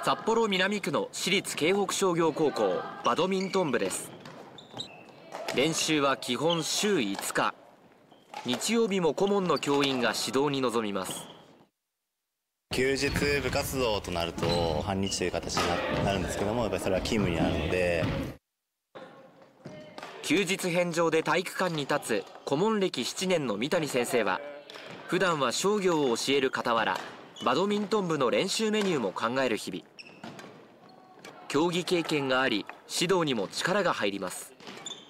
札幌南区の私立京北商業高校バドミントン部です。練習は基本週5日。日曜日も顧問の教員が指導に臨みます。 休日部活動となると半日という形になるんですけども、やっぱりそれは勤務になるので、 休日返上で体育館に立つ顧問歴7年の三谷先生は、普段は商業を教える傍らバドミントン部の練習メニューも考える日々。競技経験があり、指導にも力が入ります。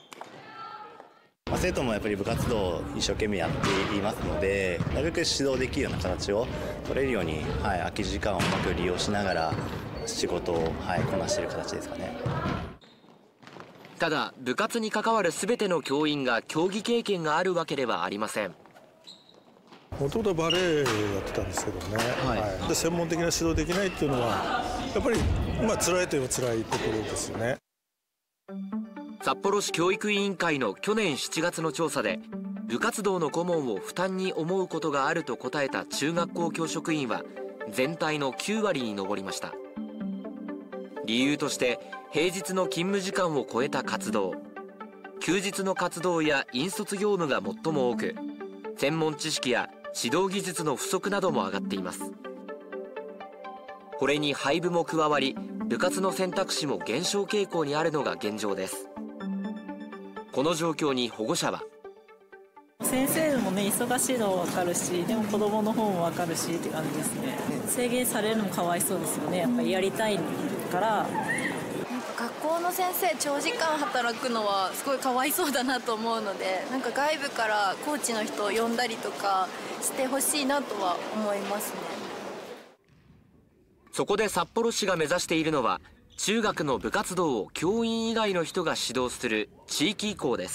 生徒もやっぱり部活動を一生懸命やっていますので、なるべく指導できるような形を取れるように、空き時間をうまく利用しながら仕事を、こなしている形ですかね。 ただ、部活に関わる全ての教員が競技経験があるわけではありません。 もともとバレエやってたんですけどね、で専門的な指導できないっていうのはやっぱり辛いといえば辛いところですよね。 札幌市教育委員会の去年7月の調査で、部活動の顧問を負担に思うことがあると答えた中学校教職員は全体の9割に上りました。理由として、平日の勤務時間を超えた活動、休日の活動や引率業務が最も多く、専門知識や指導技術の不足なども挙がっています。これに廃部も加わり、部活の選択肢も減少傾向にあるのが現状です。この状況に保護者は、 先生もね、忙しいのも分かるし、でも子どもの方も分かるしって感じですね。制限されるのもかわいそうですよね。やっぱりやりたいから。 学校の先生長時間働くのはすごいかわいそうだなと思うので、外部からコーチの人を呼んだりとかしてほしいなとは思いますね。 そこで札幌市が目指しているのは、中学の部活動を教員以外の人が指導する地域移行です。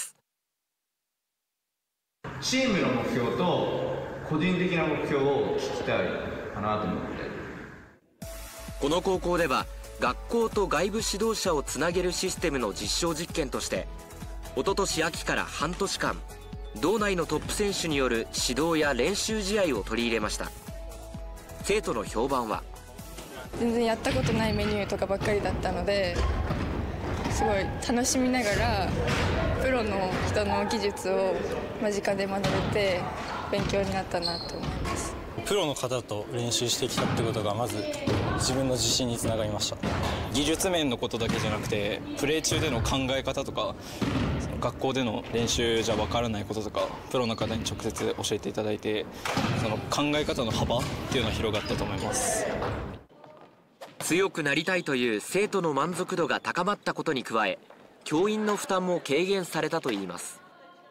チームの目標と個人的な目標を聞きたいかなと思って。 この高校では、学校と外部指導者をつなげるシステムの実証実験として、一昨年秋から半年間、道内のトップ選手による指導や練習試合を取り入れました。生徒の評判は、 全然やったことないメニューとかばっかりだったので、すごい楽しみながらプロの人の技術を間近で学べて勉強になったなと思います。 プロの方と練習してきたってことがまず自分の自信につながりました。技術面のことだけじゃなくて、プレー中での考え方とか、学校での練習じゃ分からないこととか、プロの方に直接教えていただいて、その考え方の幅っていうのは広がったと思います。 強くなりたいという生徒の満足度が高まったことに加え、教員の負担も軽減されたといいます。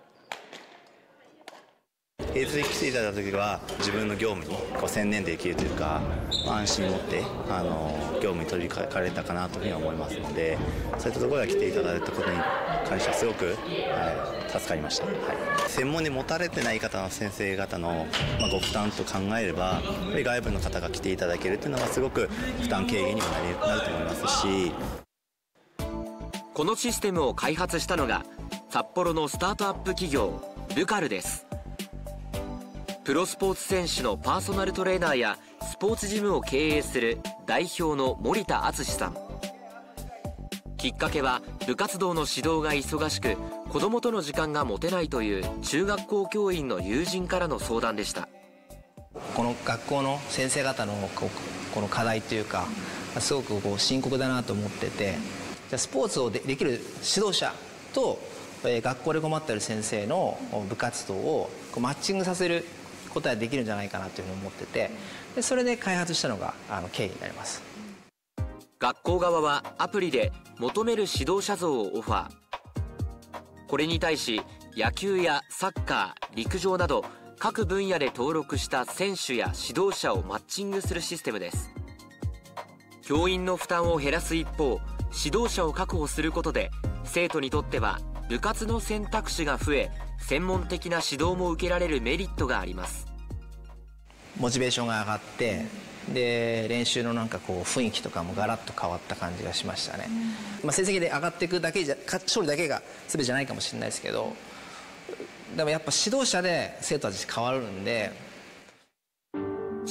平日に来ていただいた時は自分の業務に専念できるというか、安心を持って業務に取り掛かれたかなというふうに思いますので、そういったところが来ていただいたことに関してはすごく、助かりました。専門に持たれてない方の先生方の、ご負担と考えれば、やっぱり外部の方が来ていただけるというのはすごく負担軽減にもなると思いますし、 このシステムを開発したのが札幌のスタートアップ企業ルカルです。プロスポーツ選手のパーソナルトレーナーやスポーツジムを経営する代表の森田敦さん。きっかけは、部活動の指導が忙しく子どもとの時間が持てないという中学校教員の友人からの相談でした。 この学校の先生方のこの課題というか、すごく深刻だなと思ってて、じゃあスポーツをできる指導者と学校で困っている先生の部活動をマッチングさせることができるんじゃないかなというふうに思ってて、でそれで開発したのが経緯になります。 学校側はアプリで求める指導者像をオファー。これに対し、野球やサッカー、陸上など各分野で登録した選手や指導者をマッチングするシステムです。教員の負担を減らす一方、指導者を確保することで生徒にとっては部活の選択肢が増え、専門的な指導も受けられるメリットがあります。 モチベーションが上がって、で練習の雰囲気とかもガラッと変わった感じがしましたね。成績で上がっていくだけ勝利だけが全てじゃないかもしれないですけど、でもやっぱ指導者で生徒たち変わるんで。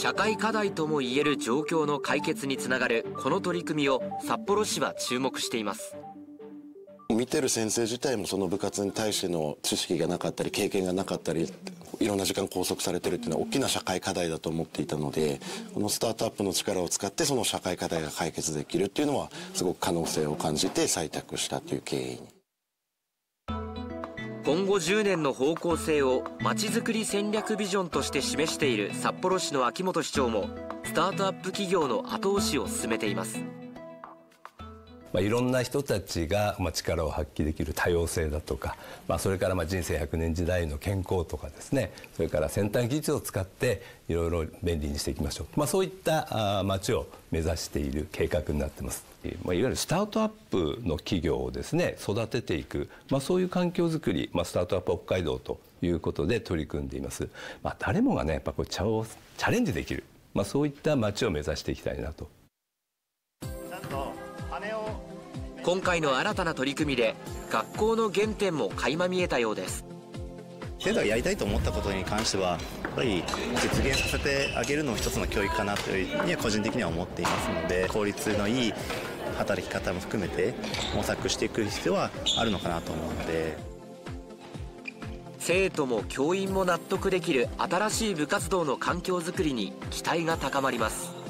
社会課題ともいえる状況の解決につながるこの取り組みを札幌市は注目しています。 見てる先生自体もその部活に対しての知識がなかったり経験がなかったり、いろんな時間拘束されてるっていうのは大きな社会課題だと思っていたので、このスタートアップの力を使ってその社会課題が解決できるっていうのはすごく可能性を感じて採択したという経緯に。 今後10年の方向性をまちづくり戦略ビジョンとして示している札幌市の秋元市長もスタートアップ企業の後押しを進めています。 いろんな人たちが力を発揮できる多様性だとか、それから人生100年時代の健康とかですね、それから先端技術を使っていろいろ便利にしていきましょう、そういった街を目指している計画になってます。いわゆるスタートアップの企業をですね育てていく、そういう環境づくり、スタートアップ北海道ということで取り組んでいます。誰もがねやっぱチャレンジできる、そういった街を目指していきたいなと。 今回の新たな取り組みで学校の原点も垣間見えたようです。 生徒がやりたいと思ったことに関してはやっぱり実現させてあげるのも一つの教育かなというふうには個人的には思っていますので、効率のいい働き方も含めて模索していく必要はあるのかなと思うので、 生徒も教員も納得できる新しい部活動の環境づくりに期待が高まります。